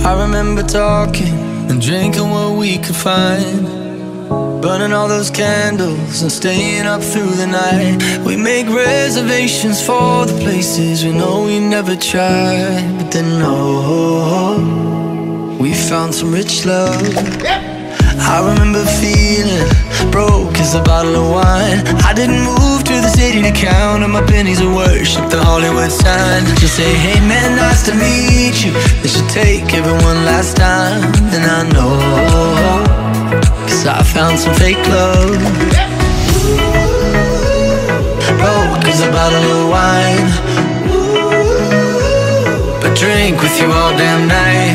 I remember talking and drinking what we could find, burning all those candles and staying up through the night. We make reservations for the places we know we never tried. But then we found some rich love. I remember feeling broke as a bottle of wine. I didn't move to the city to count on my pennies of worship the Hollywood sign. Just say, hey man, nice to meet you. They should take everyone last time. And I know, cause I found some fake love. Broke as a bottle of wine, but drink with you all damn night.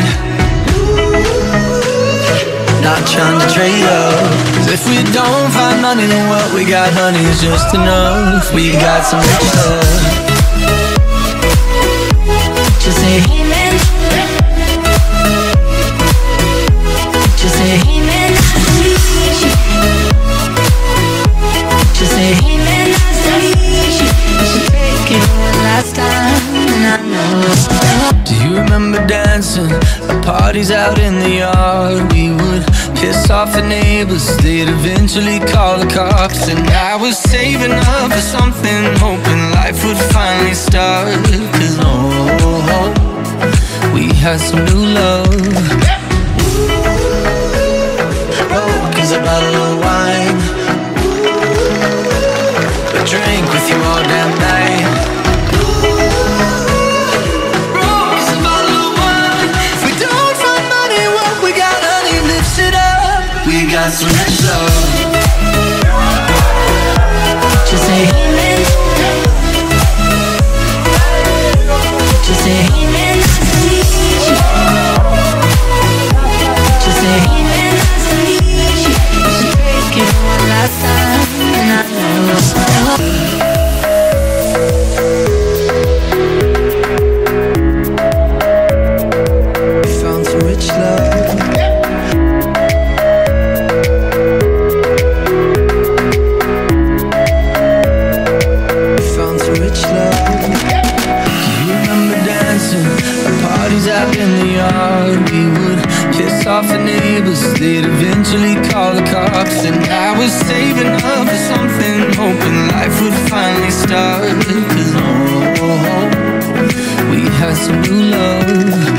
Not trying to trade up, cause if we don't find money, then what we got, honey, is just enough. We got some rich love. Just say, hey man. Just say, hey man, nice to meet you. Just say, hey man, nice to meet you. We should take it one last time, and I know. Do you remember dancing at parties out in the yard? We would piss off the neighbors, they'd eventually call the cops. And I was saving up for something, hoping life would finally start. Cause we had some new love. Broke as a bottle of wine, but drink with you all damn night. We got some rich love. Just say, hey man. Just say, hey man, nice to meet you. Just say, hey man, nice to meet you. We should take it one last time, and I know. We found some rich love. Out in the yard, we would piss off the neighbors, they'd eventually call the cops. And I was saving up for something, hoping life would finally start. Cause we had some new love.